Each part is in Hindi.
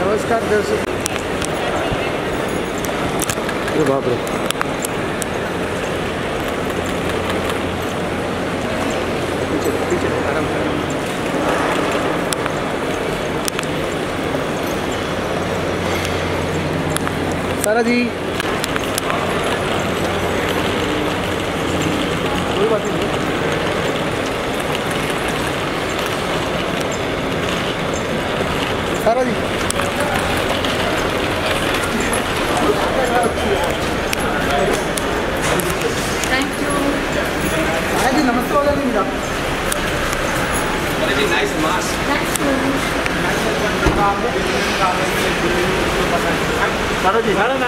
नमस्कार दर्शक। अरे बाप रे, पीछे पीछे आराम से। सारा जी कोई बात नहीं। सारा जी थैंक यू। सारा जी नमस्ते वाला नहीं मिला। Very nice mask. Thank you. Sara ji सारा ना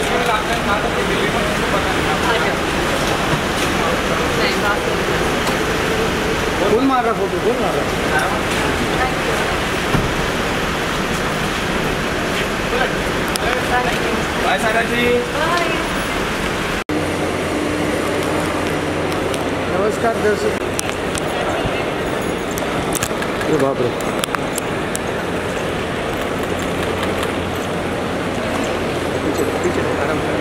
कौन मार रहा फोटो, कौन मार रहा? Bye, Sara ji. नमस्कार दर्शक। अरे बाप रे, पीछे पीछे आराम से।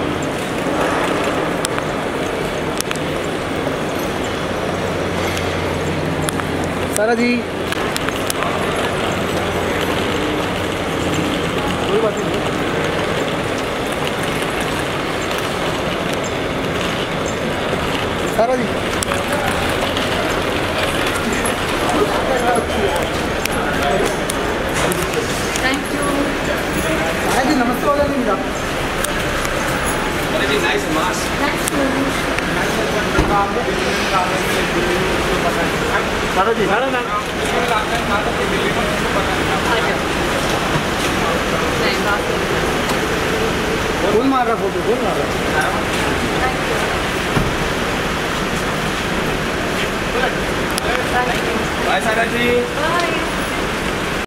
सारा जी कोई बात नहीं। सारा जी थैंक यू। सारा जी नमस्ते वाला नहीं मिला। Very nice mask. Thank you. Sara ji सारा ना कौन मार रहा फोटो, कौन मार रहा? Bye, Sara ji. बाय।